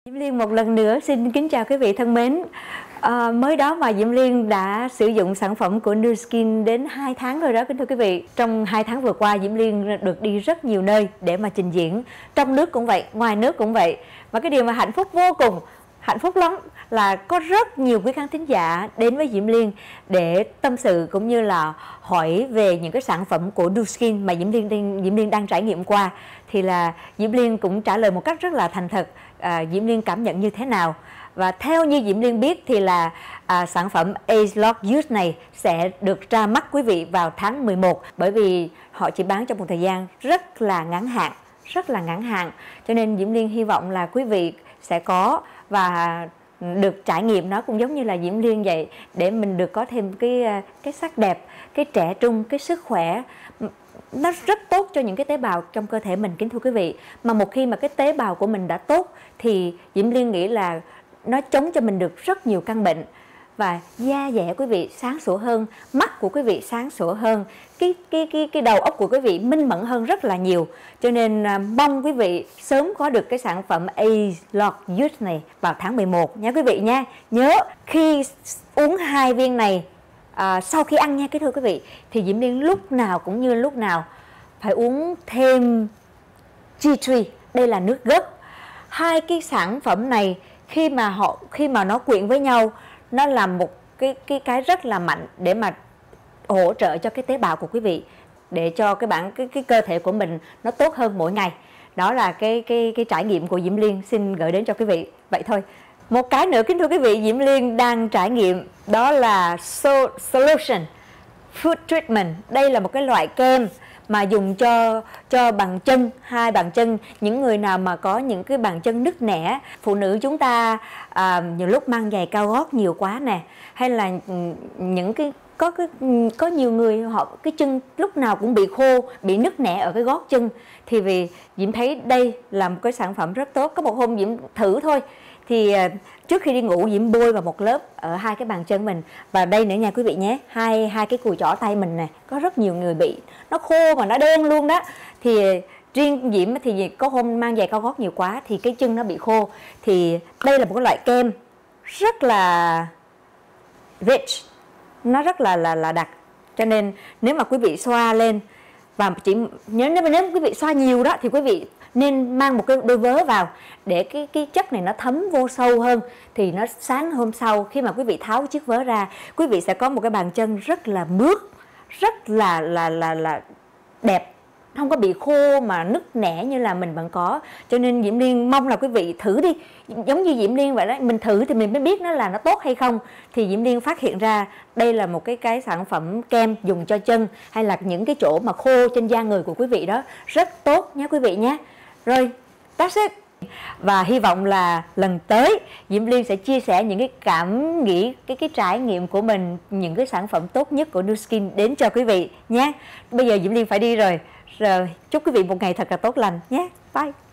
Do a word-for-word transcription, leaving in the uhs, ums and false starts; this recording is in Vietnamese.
Diễm Liên một lần nữa xin kính chào quý vị thân mến. À, mới đó mà Diễm Liên đã sử dụng sản phẩm của Nu Skin đến hai tháng rồi đó kính thưa quý vị. Trong hai tháng vừa qua Diễm Liên được đi rất nhiều nơi để mà trình diễn. Trong nước cũng vậy, ngoài nước cũng vậy. Và cái điều mà hạnh phúc vô cùng, hạnh phúc lắm là có rất nhiều quý khán thính giả đến với Diễm Liên để tâm sự cũng như là hỏi về những cái sản phẩm của Nu Skin mà Diễm Liên Diễm Liên đang trải nghiệm qua. Thì là Diễm Liên cũng trả lời một cách rất là thành thật, à, Diễm Liên cảm nhận như thế nào. Và theo như Diễm Liên biết thì là à, sản phẩm ageLOC Youth này sẽ được ra mắt quý vị vào tháng mười một, bởi vì họ chỉ bán trong một thời gian rất là ngắn hạn, rất là ngắn hạn. Cho nên Diễm Liên hy vọng là quý vị sẽ có và được trải nghiệm nó cũng giống như là Diễm Liên vậy, để mình được có thêm cái cái sắc đẹp, cái trẻ trung, cái sức khỏe. Nó rất tốt cho những cái tế bào trong cơ thể mình kính thưa quý vị. Mà một khi mà cái tế bào của mình đã tốt thì Diễm Liên nghĩ là nó chống cho mình được rất nhiều căn bệnh. Và da dẻ quý vị sáng sủa hơn, mắt của quý vị sáng sủa hơn, cái cái cái cái đầu óc của quý vị minh mẫn hơn rất là nhiều. Cho nên à, mong quý vị sớm có được cái sản phẩm ageLOC Youth này vào tháng mười một nha quý vị nha. Nhớ khi uống hai viên này à, sau khi ăn nha cái thưa quý vị, thì Diễm Liên lúc nào cũng như lúc nào phải uống thêm tea tree. Đây là nước gấc. Hai cái sản phẩm này khi mà họ khi mà nó quyện với nhau, nó làm một cái cái cái rất là mạnh để mà hỗ trợ cho cái tế bào của quý vị, để cho cái bản cái cái cơ thể của mình nó tốt hơn mỗi ngày. Đó là cái cái cái trải nghiệm của Diễm Liên xin gửi đến cho quý vị. Vậy thôi. Một cái nữa kính thưa quý vị, Diễm Liên đang trải nghiệm đó là so, Solution Foot Treatment. Đây là một cái loại kem mà dùng cho cho bàn chân, hai bàn chân. Những người nào mà có những cái bàn chân nứt nẻ, phụ nữ chúng ta à, nhiều lúc mang giày cao gót nhiều quá nè, hay là những cái có cái có nhiều người họ cái chân lúc nào cũng bị khô, bị nứt nẻ ở cái gót chân, thì vì Diễm thấy đây là một cái sản phẩm rất tốt. Có một hôm Diễm thử thôi, thì trước khi đi ngủ Diễm bôi vào một lớp ở hai cái bàn chân mình, và đây nữa nha quý vị nhé, hai hai cái cùi chỏ tay mình nè, có rất nhiều người bị nó khô mà nó đen luôn đó. Thì riêng Diễm thì có hôm mang giày cao gót nhiều quá thì cái chân nó bị khô, thì đây là một cái loại kem rất là rich, nó rất là là là đặc. Cho nên nếu mà quý vị xoa lên, và chỉ nhớ nếu, nếu quý vị xoa nhiều đó thì quý vị nên mang một cái đôi vớ vào để cái cái chất này nó thấm vô sâu hơn, thì nó sáng hôm sau khi mà quý vị tháo chiếc vớ ra, quý vị sẽ có một cái bàn chân rất là mướt, rất là là là là đẹp, không có bị khô mà nứt nẻ như là mình vẫn có. Cho nên Diễm Liên mong là quý vị thử đi, giống như Diễm Liên vậy đó, mình thử thì mình mới biết nó là nó tốt hay không. Thì Diễm Liên phát hiện ra đây là một cái cái sản phẩm kem dùng cho chân hay là những cái chỗ mà khô trên da người của quý vị đó, rất tốt nhé quý vị nhé. Rồi, that's it. Và hy vọng là lần tới Diễm Liên sẽ chia sẻ những cái cảm nghĩ, cái cái trải nghiệm của mình, những cái sản phẩm tốt nhất của Nu Skin đến cho quý vị nhé. Bây giờ Diễm Liên phải đi rồi. Rồi, chúc quý vị một ngày thật là tốt lành nhé. Bye.